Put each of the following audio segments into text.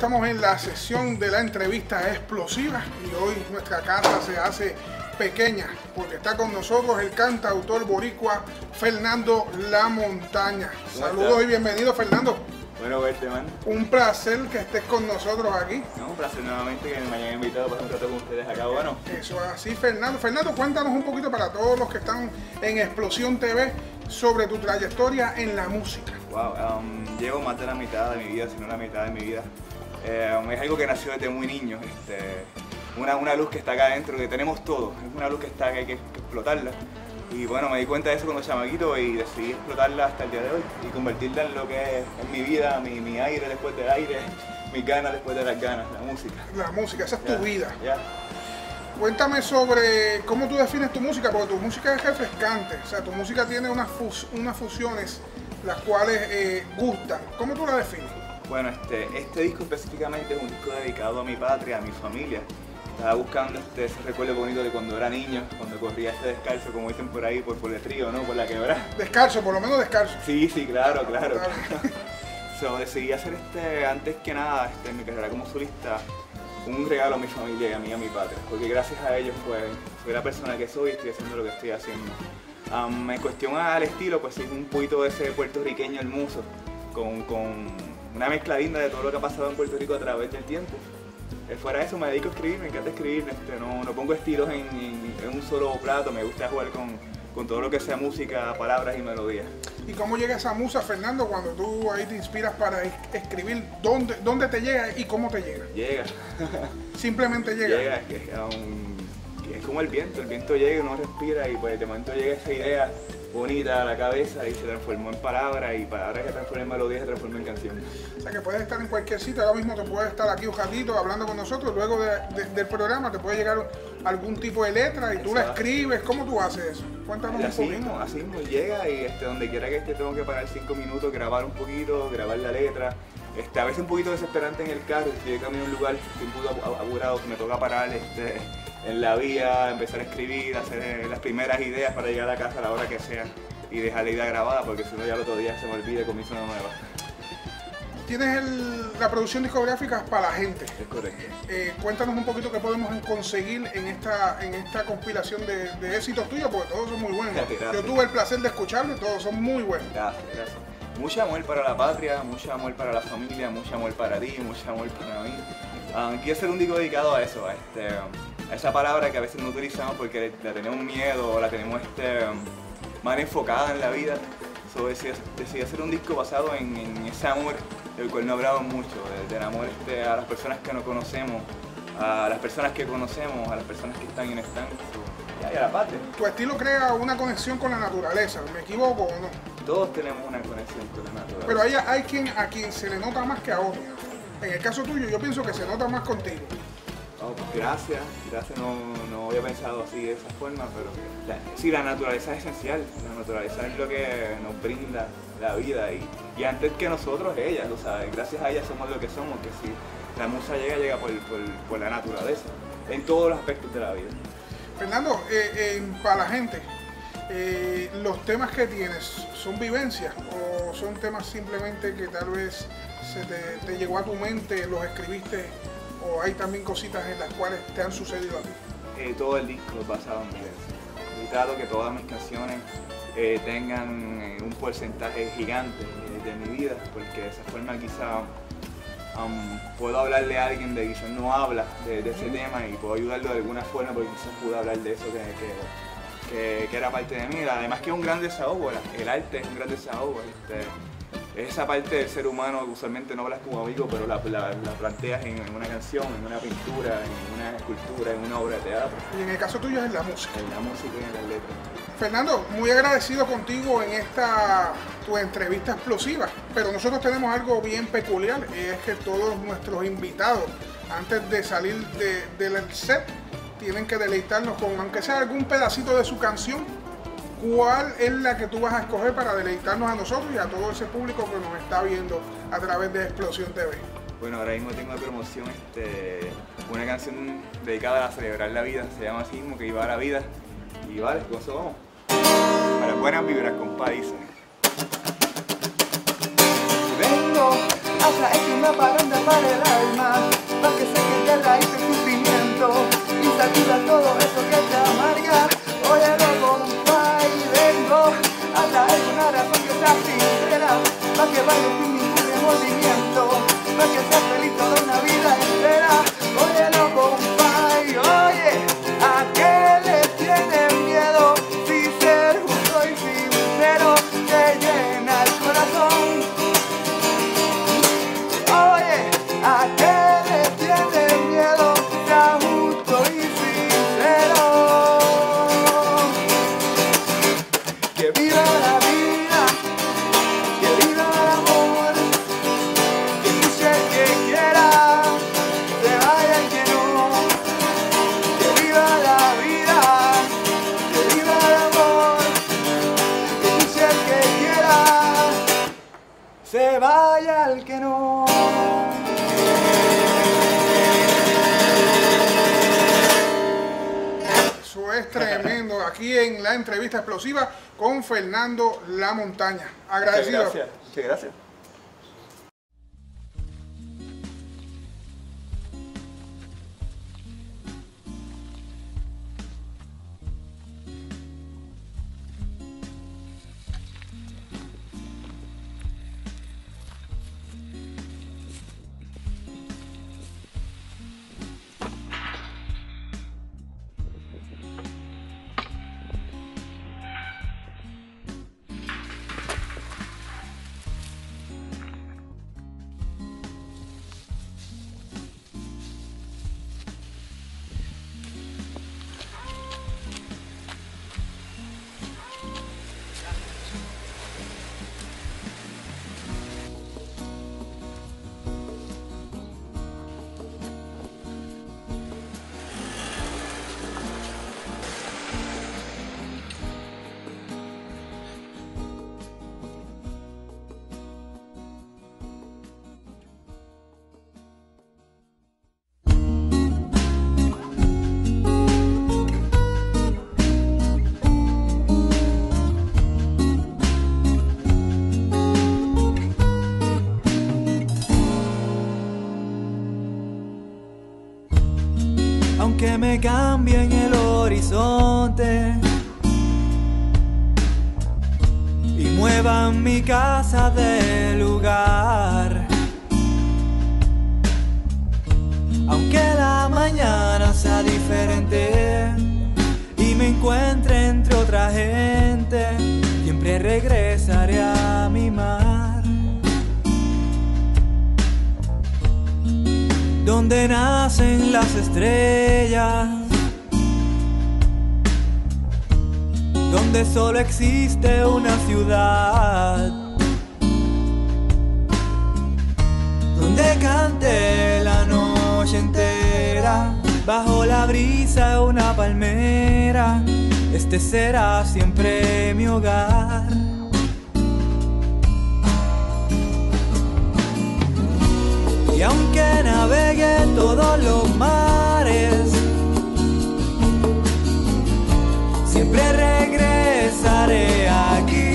Estamos en la sesión de la entrevista explosiva y hoy nuestra casa se hace pequeña porque está con nosotros el cantautor boricua Fernando La Montaña. Saludos y bienvenido, Fernando. Bueno, verte, man. Un placer que estés con nosotros aquí. No, un placer nuevamente que me hayan invitado para un rato con ustedes acá. Bueno, eso es así, Fernando. Fernando, cuéntanos un poquito para todos los que están en Explosión TV sobre tu trayectoria en la música. Wow, llevo más de la mitad de mi vida, si no la mitad de mi vida. Es algo que nació desde muy niño. Una luz que está acá adentro, que tenemos todos. Es una luz que está, que hay que explotarla. Y bueno, me di cuenta de eso cuando chamaquito y decidí explotarla hasta el día de hoy y convertirla en lo que es mi vida, mi aire después del aire, mis ganas después de las ganas, la música. La música, esa es tu vida. Ya. Cuéntame sobre cómo tú defines tu música, porque tu música es refrescante, o sea, tu música tiene unas fusiones las cuales gustan. ¿Cómo tú la defines? Bueno, este disco específicamente es un disco dedicado a mi patria, a mi familia. Estaba buscando ese recuerdo bonito de cuando era niño, cuando corría descalzo, como dicen por ahí, por el río, ¿no? Por la quebrada. Descalzo, por lo menos descalzo. Sí, claro. So, decidí hacer antes que nada, en mi carrera como solista, un regalo a mi familia y a mí, a mi patria. Porque gracias a ellos, pues, soy la persona que soy y estoy haciendo lo que estoy haciendo. En cuestión al estilo, pues sí, un poquito de ese puertorriqueño hermoso, con una mezcla linda de todo lo que ha pasado en Puerto Rico a través del tiempo. Fuera de eso me dedico a escribir, me encanta escribir, no pongo estilos en un solo plato, me gusta jugar con todo lo que sea música, palabras y melodías. ¿Y cómo llega esa musa, Fernando, cuando tú ahí te inspiras para escribir? ¿Dónde te llega y cómo te llega? Llega. Simplemente llega. Llega, que es como el viento llega y uno respira y pues de momento llega esa idea bonita a la cabeza y se transformó en palabras y palabras que se transforman en melodías se transforman en canciones. O sea que puedes estar en cualquier sitio, ahora mismo te puedes estar aquí un ratito hablando con nosotros, luego del programa te puede llegar algún tipo de letra y tú la escribes. ¿Cómo tú haces eso? Cuéntanos un poquito. Así mismo llega y donde quiera que esté tengo que parar 5 minutos, grabar un poquito, grabar la letra. A veces un poquito desesperante en el carro, si yo camino a un lugar, estoy un poco apurado, me toca parar en la vía, empezar a escribir, hacer las primeras ideas para llegar a la casa a la hora que sea y dejar la idea grabada porque si no ya el otro día se me olvida y comienzo una nueva. Tienes la producción discográfica para la gente. Es correcto. Cuéntanos un poquito qué podemos conseguir en esta compilación de éxitos tuyos, porque todos son muy buenos. Gracias. Yo tuve el placer de escucharlos, todos son muy buenos. Gracias. Mucho amor para la patria, mucho amor para la familia, mucho amor para ti, mucho amor para mí. Quiero hacer un disco dedicado a eso, a esa palabra que a veces no utilizamos porque la tenemos miedo o la tenemos mal enfocada en la vida. So, decidí hacer un disco basado en ese amor del cual no hablamos mucho, del amor a las personas que no conocemos, a las personas que conocemos, a las personas que están y no están, y a la patria. Tu estilo crea una conexión con la naturaleza, ¿me equivoco o no? Todos tenemos una conexión con la naturaleza. Pero hay a quien se le nota más que a otro. En el caso tuyo, yo pienso que se nota más contigo. Oh, pues gracias, no había pensado así de esa forma, pero sí, la naturaleza es esencial, la naturaleza es lo que nos brinda la vida y antes que nosotros ella, ¿lo sabes? Gracias a ella somos lo que somos, que si la musa llega por la naturaleza, en todos los aspectos de la vida. Fernando, para la gente, los temas que tienes, ¿son vivencias o son temas simplemente que tal vez te llegó a tu mente, los escribiste? ¿O hay también cositas en las cuales te han sucedido a ti? Todo el disco es basado en vivencia. Y trato que todas mis canciones tengan un porcentaje gigante de mi vida, porque de esa forma quizá puedo hablarle a alguien de quizás no habla de ese tema y puedo ayudarlo de alguna forma porque quizás pude hablar de eso que era parte de mí. Además que es un gran desahogo, el arte es un gran desahogo. Es esa parte del ser humano que usualmente no hablas como amigo, pero la planteas en una canción, en una pintura, en una escultura, en una obra de teatro. Y en el caso tuyo es la música. En la música y en las letras. Fernando, muy agradecido contigo en tu entrevista explosiva, pero nosotros tenemos algo bien peculiar, y es que todos nuestros invitados, antes de salir del set, tienen que deleitarnos con, aunque sea algún pedacito de su canción. ¿Cuál es la que tú vas a escoger para deleitarnos a nosotros y a todo ese público que nos está viendo a través de Explosión TV? Bueno, ahora mismo tengo de promoción una canción dedicada a celebrar la vida, se llama así mismo, que iba a la vida. Y vale, con eso vamos. Para buenas vibras, compadre. Vengo a traerte una paranda para el alma. aquí en la entrevista explosiva con Fernando La Montaña. Agradecido. Muchas gracias. Muchas gracias. Aunque me cambien el horizonte y muevan mi casa de lugar, aunque la mañana sea diferente y me encuentre entre otra gente, siempre regresaré a mi mar, donde nacen las estrellas, donde solo existe una ciudad, donde cante la noche entera, bajo la brisa de una palmera, este será siempre mi hogar. Y aunque navegue todos los mares, siempre regresaré aquí,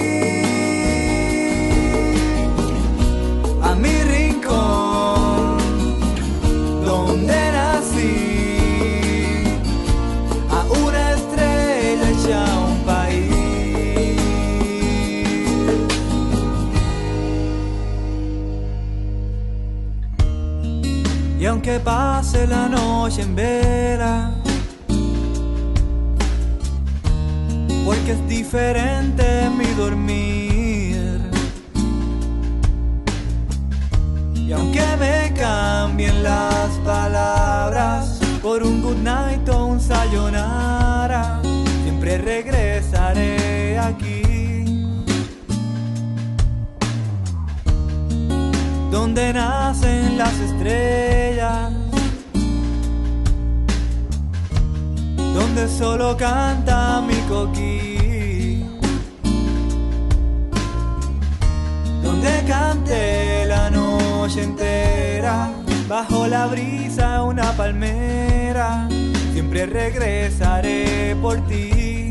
a mi rincón, donde nací, a una estrella hecha un país. Y aunque pase la noche en vela, porque es diferente mi dormir, y aunque me cambien las palabras por un good night o un sayonara, siempre regresaré aquí, donde nacen las estrellas, donde solo canta mi coquí, donde cante la noche entera, bajo la brisa de una palmera, siempre regresaré por ti.